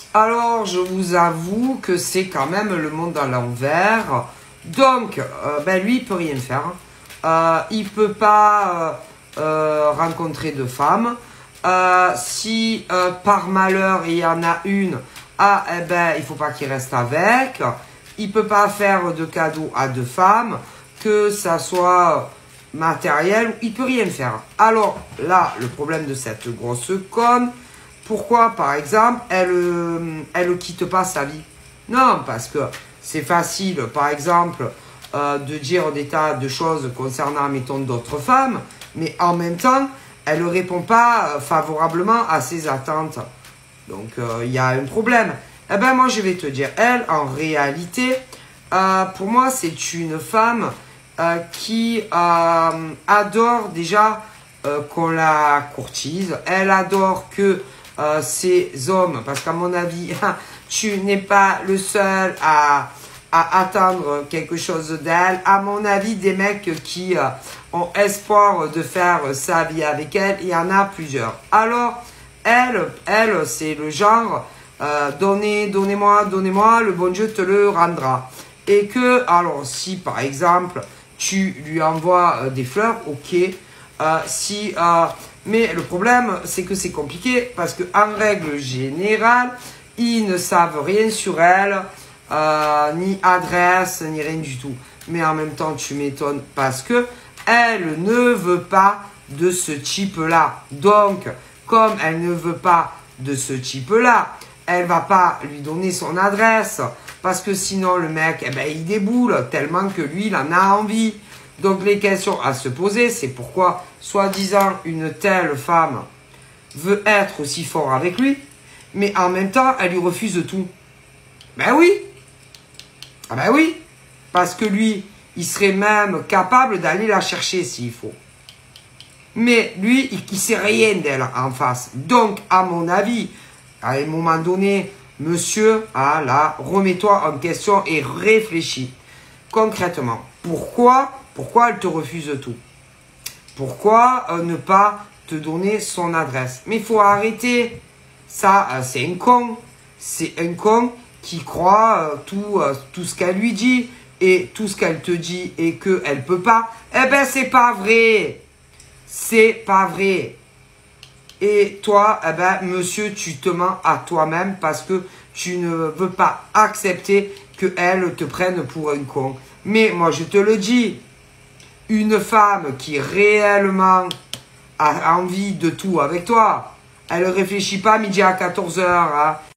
Alors, je vous avoue que c'est quand même le monde à l'envers. Donc, lui, il peut rien faire. Il peut pas rencontrer de femme. Si par malheur il y en a une, il faut pas qu'il reste avec. Il peut pas faire de cadeaux à deux femmes, que ça soit matériel, il peut rien faire. Alors là, le problème de cette grosse conne, pourquoi par exemple elle ne quitte pas sa vie? Non, parce que c'est facile, par exemple, de dire des tas de choses concernant, mettons, d'autres femmes, mais en même temps, elle ne répond pas favorablement à ses attentes. Donc, il y a un problème. Eh ben, moi, je vais te dire, elle, en réalité, pour moi, c'est une femme qui adore déjà qu'on la courtise. Elle adore que ces hommes, parce qu'à mon avis, tu n'es pas le seul à attendre quelque chose d'elle. À mon avis, des mecs qui ont espoir de faire sa vie avec elle, il y en a plusieurs. Alors, elle c'est le genre, donnez-moi, le bon Dieu te le rendra. Et que, alors, si par exemple, tu lui envoies des fleurs, ok. Mais le problème, c'est que c'est compliqué parce que en règle générale, ils ne savent rien sur elle, ni adresse, ni rien du tout. Mais en même temps, tu m'étonnes parce que elle ne veut pas de ce type-là. Donc, comme elle ne veut pas de ce type-là, elle va pas lui donner son adresse parce que sinon le mec, il déboule tellement que lui, il en a envie. Donc, les questions à se poser, c'est pourquoi, soi-disant, une telle femme veut être aussi fort avec lui, mais en même temps, elle lui refuse tout. Ben oui. Ah ben oui. Parce que lui, il serait même capable d'aller la chercher s'il faut. Mais lui, il ne sait rien d'elle en face. Donc, à mon avis, à un moment donné, monsieur, remets-toi en question et réfléchis concrètement. Pourquoi elle te refuse tout? Pourquoi ne pas te donner son adresse? Mais il faut arrêter. Ça, c'est un con. C'est un con qui croit tout ce qu'elle lui dit et tout ce qu'elle te dit et qu'elle peut pas. Eh ben, c'est pas vrai. C'est pas vrai. Et toi, monsieur, tu te mens à toi-même parce que tu ne veux pas accepter qu'elle te prenne pour un con. Mais moi, je te le dis, une femme qui réellement a envie de tout avec toi, elle ne réfléchit pas midi à 14h.